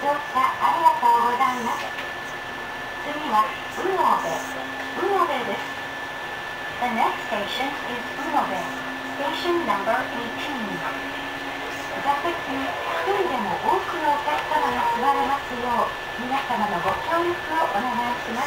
乗車ありがとうございます。次は宇野部です。The next station is 宇野部 Station number 18. 座席に一人でも多くのお客様が座れますよう、皆様のご協力をお願いします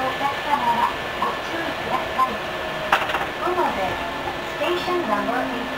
。Station number 8.